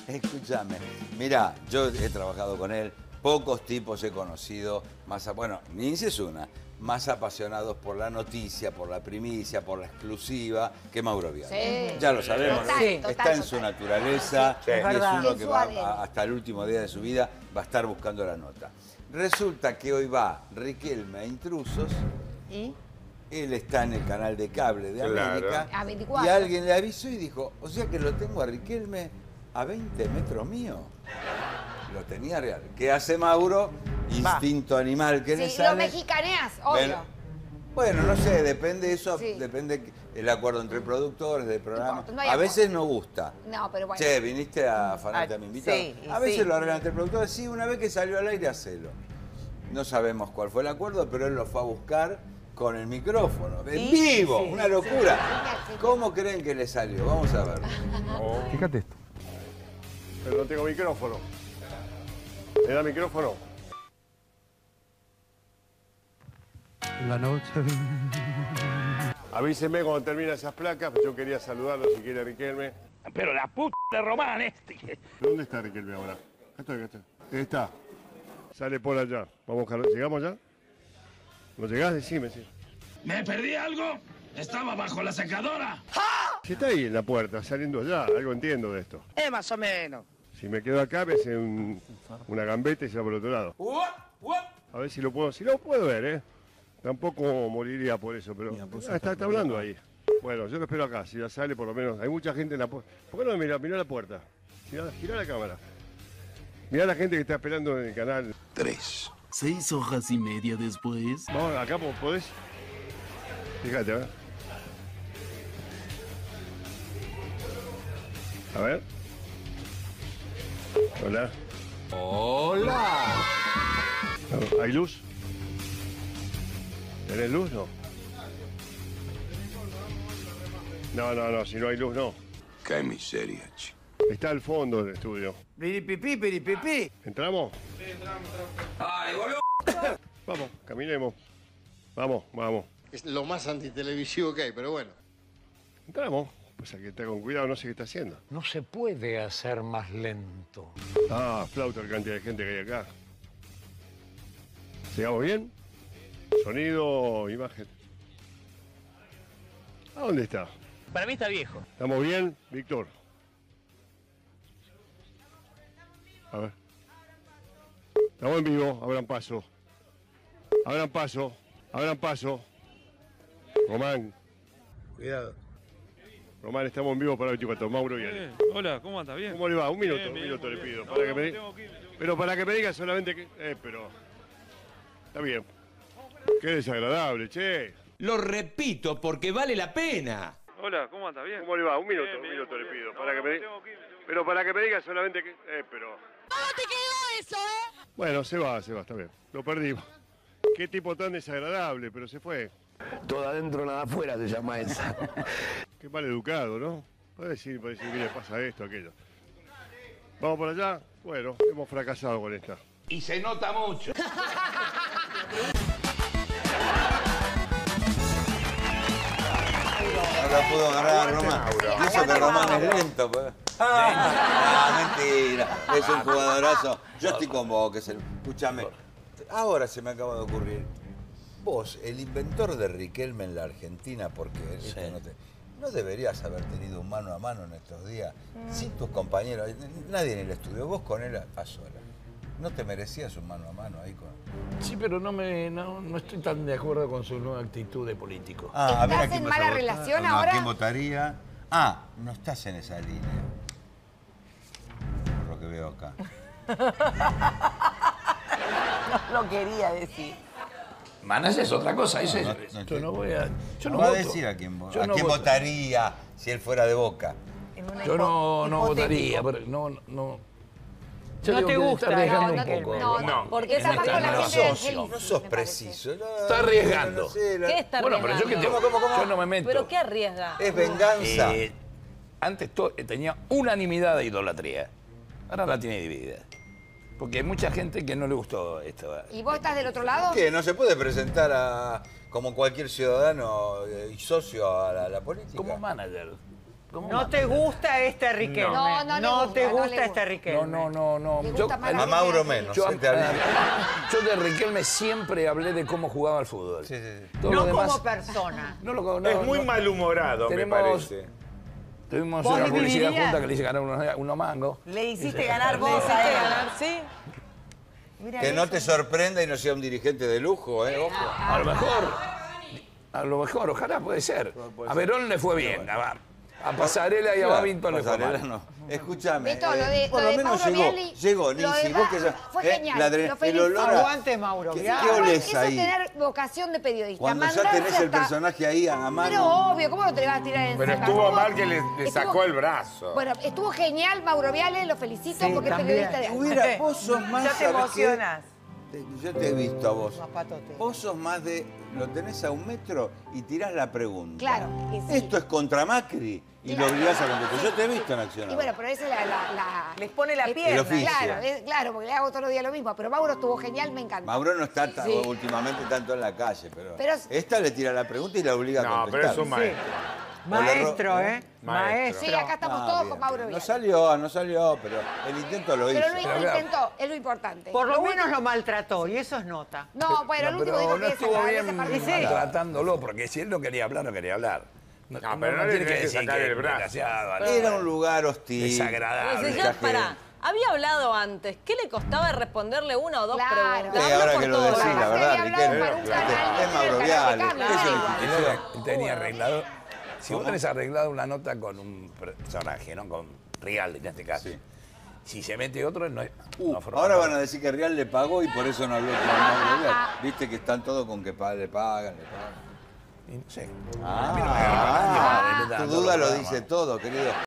Escúchame, mirá, yo he trabajado con él, pocos tipos he conocido, bueno, Ninzi es una, más apasionados por la noticia, por la primicia, por la exclusiva, que Mauro Viale. Sí. Ya lo sabemos, Total, ¿no? total, Está en total. su naturaleza Sí, y es es verdad. uno En que su va ADN. hasta el último día de su vida, va a estar buscando la nota. Resulta que hoy va Riquelme a Intrusos. ¿Y? Él está en el canal de cable de Claro. América. A 24. Y alguien le avisó y dijo, o sea que lo tengo a Riquelme a 20 metros mío. Lo tenía real. ¿Qué hace Mauro? Instinto animal que le Sí, sale. lo mexicaneas, obvio. Bueno, no sé, depende eso, Sí. depende el acuerdo entre productores del programa. importa, no hay A acuerdo. veces no gusta. No, pero bueno. Che, viniste a afanarte a mi invitado. sí, A veces sí. lo arreglan entre productores. Sí, una vez que salió al aire, hacelo. No sabemos cuál fue el acuerdo, pero él lo fue a buscar con el micrófono. En vivo, sí, una locura. Sí. ¿Cómo creen que le salió? Vamos a ver. Fíjate esto. Pero no tengo micrófono. ¿Me da micrófono? La noche. Avíseme cuando termine esas placas, yo quería saludarlo si quiere Riquelme. Pero la puta de Román este. ¿Dónde está Riquelme ahora? Acá está. Ahí está. Sale por allá. Vamos a buscarlo. ¿Llegamos ya? ¿No llegás? Decime, sí. ¿Me perdí algo? Estaba bajo la secadora. Si está ahí en la puerta, saliendo allá, algo entiendo de esto. Más o menos. Si me quedo acá, me hace una gambeta y se va por el otro lado. A ver si lo puedo, ver, ¿eh? Tampoco moriría por eso, pero está hablando ahí. Bueno, yo lo espero acá, si ya sale por lo menos. Hay mucha gente en la puerta. ¿Por qué no mirá la puerta? Girá la cámara. Mirá la gente que está esperando en el canal. 6 horas y media después. Vamos, acá podés. Fíjate, a ver. A ver. Hola. ¡Hola! ¿Hay luz? ¿Tenés luz? No. No, si no hay luz, no. Qué miseria, chico. Está al fondo del estudio. Piripipí. ¿Entramos? Sí, entramos. ¡Ay, boludo! Vamos, caminemos. Vamos. Es lo más antitelevisivo que hay, pero bueno. Entramos. Pues hay que estar con cuidado, no sé qué está haciendo. No se puede hacer más lento. Ah, flauta la cantidad de gente que hay acá. ¿Llegamos bien? Sonido, imagen. ¿A dónde está? Para mí está viejo. ¿Estamos bien, Víctor? A ver. Estamos en vivo, abran paso. Abran paso. Román. Cuidado. Román, estamos en vivo para 24. Mauro Viale. Hola, ¿cómo anda? ¿Bien? ¿Cómo le va? Un minuto, Bien, un bien, minuto muy le bien. pido. No, Para que no, me... tengo que ir. Pero para que me diga solamente que... pero... Está bien. Qué desagradable, che. Lo repito porque vale la pena. Hola, ¿cómo anda? ¿Bien? ¿Cómo le va? Un minuto, Bien, un bien, minuto muy le bien. pido. No, Para que no, me... tengo que ir. Pero para que me diga solamente que... pero... ¿Cómo te quedó eso, Bueno, se va, está bien. Lo perdimos. Qué tipo tan desagradable, pero se fue. Todo adentro, nada afuera se llama esa. Qué mal educado, ¿no? Puede decir, mire, pasa esto, aquello. ¿Vamos por allá? Bueno, hemos fracasado con esta. Y se nota mucho. No la pudo agarrar a Román. Y eso que Román es lento, pues. Mentira. Es un jugadorazo. Yo estoy con vos, que es el... Escúchame. Ahora se me acaba de ocurrir. Vos, el inventor de Riquelme en la Argentina, porque esto no deberías haber tenido un mano a mano en estos días. Sin tus compañeros, nadie en el estudio, vos con él a sola. ¿No te merecías un mano a mano ahí con...? Sí, pero no estoy tan de acuerdo con su nueva actitud de político. A ver, ¿a ¿Estás quién en vas a mala votar? relación No, ahora? ¿a quién votaría? No estás en esa línea. Por lo que veo acá. No lo quería decir. Manas es otra cosa, eso es. Yo no voy a... Yo no va a voto. decir a quién, Yo a no quién voto. votaría si él fuera de Boca. Yo no votaría, pero no... Yo No digo te que gusta, está arriesgando no, un poco. no, porque esa no parte está- la no gente de socio. Angeli, No sos me parece. preciso. Está arriesgando. ¿Qué está Bueno, pero yo que arriesgando? te... Yo no me meto. ¿Pero qué arriesga? Es venganza. Antes tenía unanimidad de idolatría. Ahora la tiene dividida. Porque hay mucha gente que no le gustó esto. ¿Y vos estás del otro lado? ¿Qué? ¿No se puede presentar como cualquier ciudadano y socio a la política? Como manager. No te gusta este Riquelme. No te le gusta gusta. este Riquelme. No. Le gusta más A Mauro menos. Yo ¿sí? de Riquelme siempre hablé de cómo jugaba al fútbol. Sí. Todo No lo demás, como persona. Es muy malhumorado, me parece. Tuvimos ¿Vos una publicidad dividirías? junta que le hice ganar unos mangos. Le hiciste ganar vos a él. sí. Mira Que no eso. te sorprenda y no sea un dirigente de lujo, ¿eh? Ojo. A lo mejor, ojalá puede ser. A Verón le fue bien. A Pasarela y a Babington le fue Pasarela mal. no. Escúchame. Beto, lo de- por lo lo de menos Mauro llegó. Vialli, Llegó, lo Nisi, de vos que fue genial, lo el felicito. olor a... Aguante, Mauro. ¿Qué Vialli. olés Eso ahí? es tener vocación de periodista. Cuando ya Mandarse tenés el hasta- personaje ahí a mano. Pero obvio, ¿cómo no te le vas a tirar encima? Pero estuvo mal que le Estuvo- sacó el brazo. Bueno, estuvo genial, Mauro Viale, lo felicito Sí, porque es también. periodista de alto. Hubiera, vos sos más... Ya te ¿sabés qué? emocionas. Yo te he visto a vos. Más patote. Vos sos más de... Lo tenés a 1 metro y tirás la pregunta. Claro, que sí. Esto es contra Macri y lo obligás a contestar. Yo te he visto en acción. Y bueno, pero esa es la... Les pone la es- pierna. oficio. Claro, porque le hago todos los días lo mismo. Pero Mauro estuvo genial, me encanta. Mauro no está Sí. últimamente tanto en la calle, pero, Pero- esta le tira la pregunta y la obliga a No, contestar. pero es un maestro. Maestro, ¿eh? Maestro. Sí, acá estamos todos con Mauro No Viale. salió, pero el intento lo hizo. Pero lo intentó, es lo importante. Por lo menos último- lo maltrató y eso es nota. No, bueno, el No, último pero dijo no que estuvo ese bien partido. tratándolo, porque si él no quería hablar, no quería hablar. No, pero no le tenés que sacar el brazo. desgraciado, Era un lugar hostil. desagradable. Pues ya, pará. Había hablado antes. ¿Qué le costaba responderle una o dos Claro. preguntas? Sí, Habla ahora por que lo todo. decís, la Había verdad, hablado Riquelme. para un canal, Es Mauro Viale. cable, Eso claro. es Él tenía arreglado. Si vos tenés arreglado una nota con un personaje, ¿no? Con Real en este caso. Sí. Si se mete otro, no, no forma Ahora parte. van a decir que Real le pagó y por eso no habló con Mauro Viale. Viste que están todos con que le pagan. Y no sé. Tu duda lo dice todo, querido.